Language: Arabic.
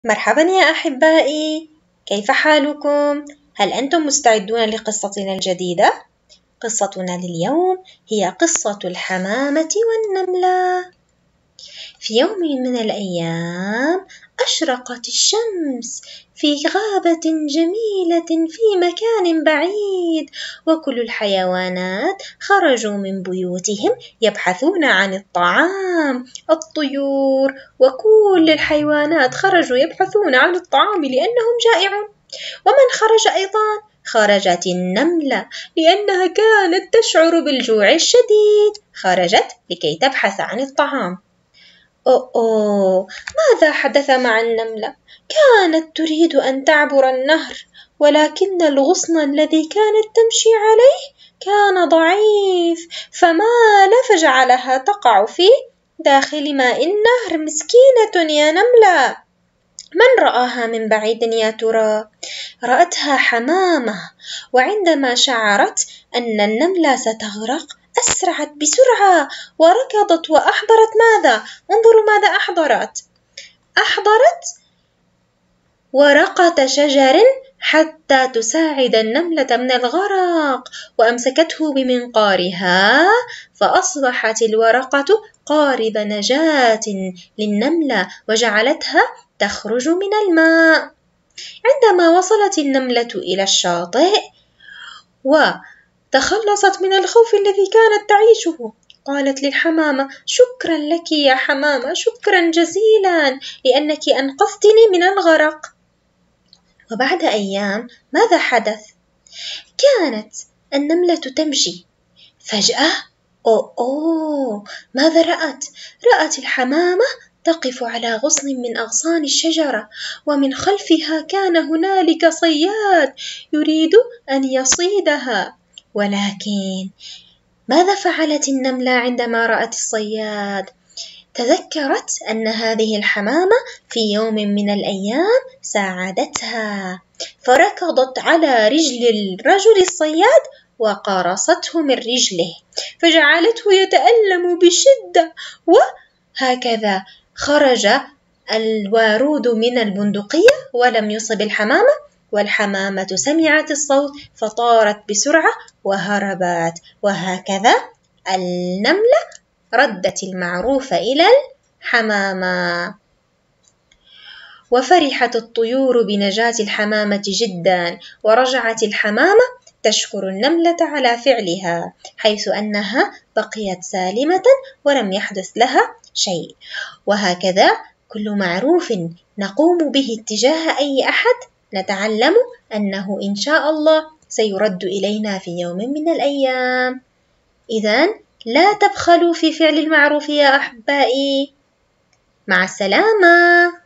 مرحبا يا أحبائي، كيف حالكم؟ هل أنتم مستعدون لقصتنا الجديدة؟ قصتنا لليوم هي قصة الحمامة والنملة. في يوم من الأيام أشرقت الشمس في غابة جميلة في مكان بعيد، وكل الحيوانات خرجوا من بيوتهم يبحثون عن الطعام. الطيور وكل الحيوانات خرجوا يبحثون عن الطعام لأنهم جائعون. ومن خرج أيضا؟ خرجت النملة لأنها كانت تشعر بالجوع الشديد، خرجت لكي تبحث عن الطعام. أوه، ماذا حدث مع النملة؟ كانت تريد أن تعبر النهر، ولكن الغصن الذي كانت تمشي عليه كان ضعيف، فمال فجعلها تقع في داخل ماء النهر. مسكينة يا نملة. من رآها من بعيد يا ترى؟ رأتها حمامة، وعندما شعرت أن النملة ستغرق أسرعت بسرعة وركضت وأحضرت ماذا؟ انظروا ماذا أحضرت. أحضرت ورقة شجر حتى تساعد النملة من الغرق، وأمسكته بمنقارها، فأصبحت الورقة قارب نجاة للنملة وجعلتها تخرج من الماء. عندما وصلت النملة إلى الشاطئ وتخلصت من الخوف الذي كانت تعيشه، قالت للحمامة: شكرا لك يا حمامة، شكرا جزيلا لأنك أنقذتني من الغرق. وبعد أيام ماذا حدث؟ كانت النملة تمشي، فجأة ماذا رأت؟ رأت الحمامة تقف على غصن من أغصان الشجرة، ومن خلفها كان هنالك صياد يريد أن يصيدها. ولكن ماذا فعلت النملة عندما رأت الصياد؟ تذكرت أن هذه الحمامة في يوم من الأيام ساعدتها، فركضت على رجل الرجل الصياد وقرصته من رجله، فجعلته يتألم بشدة، وهكذا خرج البارود من البندقية ولم يصب الحمامة، والحمامة سمعت الصوت فطارت بسرعة وهربت. وهكذا النملة ردت المعروف إلى الحمامة. وفرحت الطيور بنجاة الحمامة جدا، ورجعت الحمامة تشكر النملة على فعلها، حيث أنها بقيت سالمة ولم يحدث لها شيء. وهكذا كل معروف نقوم به تجاه أي أحد نتعلم أنه إن شاء الله سيرد إلينا في يوم من الأيام. إذن لا تبخلوا في فعل المعروف يا أحبائي. مع السلامة.